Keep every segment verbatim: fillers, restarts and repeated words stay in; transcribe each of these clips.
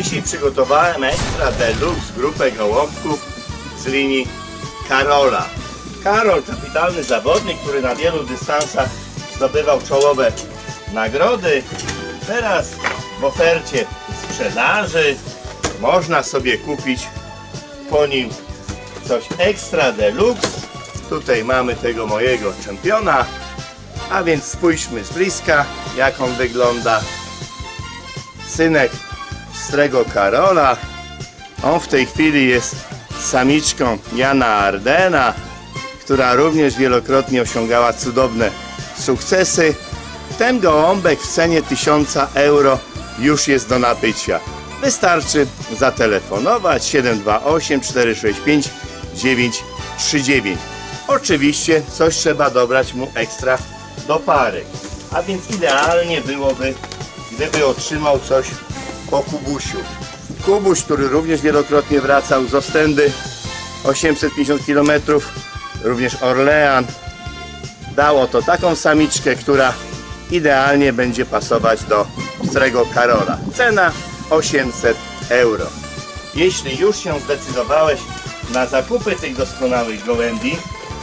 Dzisiaj przygotowałem Extra Deluxe grupę gołąbków z linii Karola. Karol, kapitalny zawodnik, który na wielu dystansach zdobywał czołowe nagrody. Teraz w ofercie sprzedaży można sobie kupić po nim coś Extra Deluxe. Tutaj mamy tego mojego czempiona, a więc spójrzmy z bliska, jak on wygląda. Synek pstrego Karola. On w tej chwili jest samiczką Jana Ardena, która również wielokrotnie osiągała cudowne sukcesy. Ten gołąbek w cenie tysiąc euro już jest do nabycia. Wystarczy zatelefonować siedem dwa osiem, cztery sześć pięć, dziewięć trzy dziewięć. Oczywiście coś trzeba dobrać mu ekstra do pary. A więc idealnie byłoby, gdyby otrzymał coś po Kubusiu. Kubuś, który również wielokrotnie wracał z Ostendy, osiemset pięćdziesiąt kilometrów, również Orlean. Dało to taką samiczkę, która idealnie będzie pasować do pstrego Karola. Cena osiemset euro. Jeśli już się zdecydowałeś na zakupy tych doskonałych gołębi,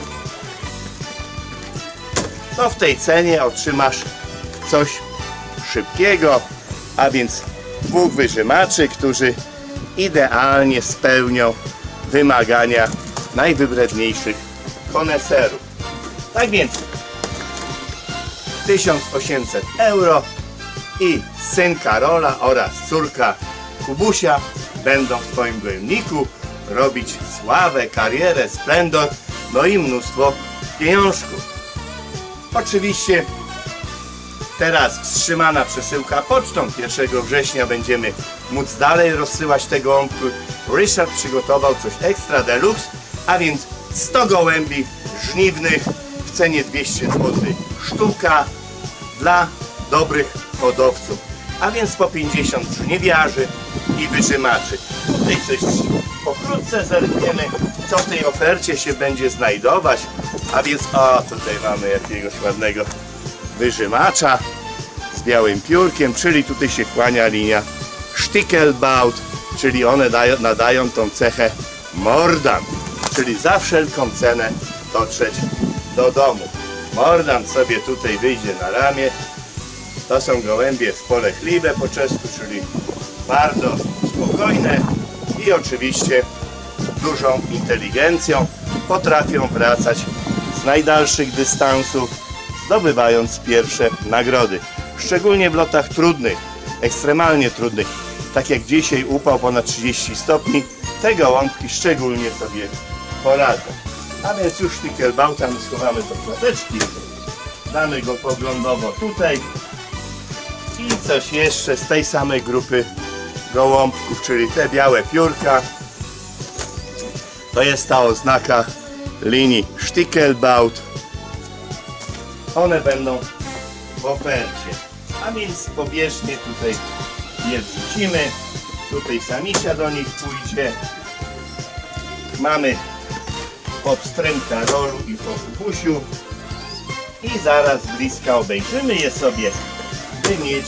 to w tej cenie otrzymasz coś szybkiego, a więc dwóch wyżymaczy, którzy idealnie spełnią wymagania najwybredniejszych koneserów. Tak więc tysiąc osiemset euro i syn Karola oraz córka Kubusia będą w Twoim gołębniku robić sławę, karierę, splendor, no i mnóstwo pieniążków. Oczywiście teraz wstrzymana przesyłka pocztą. pierwszego września będziemy móc dalej rozsyłać te gołąbki. Ryszard przygotował coś Extra Deluxe, a więc sto gołębi żniwnych w cenie dwieście złotych sztuka dla dobrych hodowców. A więc po pięćdziesiąt żniwiarzy i wyżymaczy. Tutaj coś pokrótce zerkniemy, co w tej ofercie się będzie znajdować. A więc o, tutaj mamy jakiegoś ładnego wyżymacza z białym piórkiem, czyli tutaj się kłania linia Stickelbaut, czyli one dają, nadają tą cechę mordant, czyli za wszelką cenę dotrzeć do domu. Mordant sobie tutaj wyjdzie na ramię. To są gołębie spolegliwe po czesku, czyli bardzo spokojne i oczywiście dużą inteligencją potrafią wracać z najdalszych dystansów, zdobywając pierwsze nagrody. Szczególnie w lotach trudnych, ekstremalnie trudnych, tak jak dzisiaj upał ponad trzydzieści stopni, te gołąbki szczególnie sobie poradzą. A więc już Stickelbauta my schowamy do klateczki, damy go poglądowo tutaj i coś jeszcze z tej samej grupy gołąbków, czyli te białe piórka. To jest ta oznaka linii Stickelbaut. One będą w ofercie. A więc pobieżnie tutaj je wrzucimy. Tutaj samisia do nich pójdzie. Mamy po pstrym Karolu i po Kubusiu. I zaraz z bliska obejrzymy je sobie, by mieć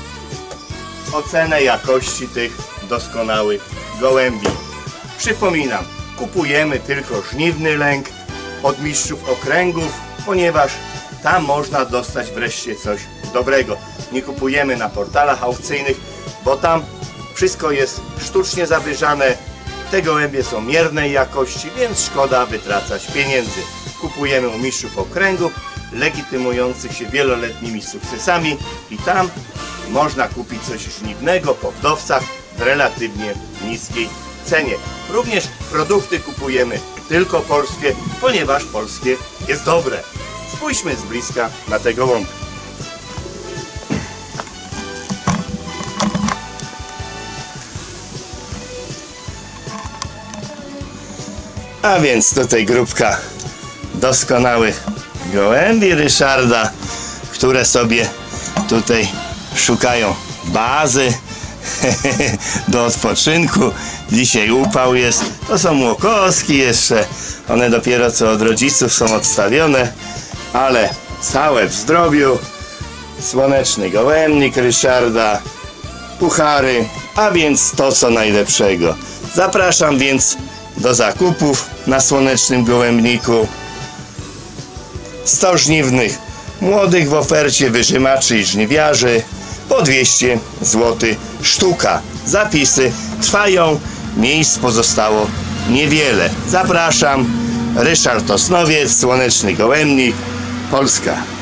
ocenę jakości tych doskonałych gołębi. Przypominam, kupujemy tylko żniwny lęk od mistrzów okręgów, ponieważ tam można dostać wreszcie coś dobrego. Nie kupujemy na portalach aukcyjnych, bo tam wszystko jest sztucznie zawyżane. Te gołębie są miernej jakości, więc szkoda wytracać pieniędzy. Kupujemy u mistrzów okręgów, legitymujących się wieloletnimi sukcesami i tam można kupić coś żniwnego po wdowcach w relatywnie niskiej cenie. Również produkty kupujemy tylko polskie, ponieważ polskie jest dobre. Spójrzmy z bliska na te gołąbki. A więc tutaj grupka doskonałych gołębi Ryszarda, które sobie tutaj szukają bazy do odpoczynku. Dzisiaj upał jest. To są młokoski jeszcze. One dopiero co od rodziców są odstawione, ale całe w zdrowiu. Słoneczny gołębnik Ryszarda. puchary, a więc to co najlepszego. Zapraszam więc do zakupów na Słonecznym Gołębniku. sto żniwnych młodych w ofercie wyżymaczy i żniwiarzy po dwieście złotych sztuka. Zapisy trwają, miejsc pozostało niewiele. Zapraszam, Ryszard Osnowiec, Słoneczny Gołębnik, Polska.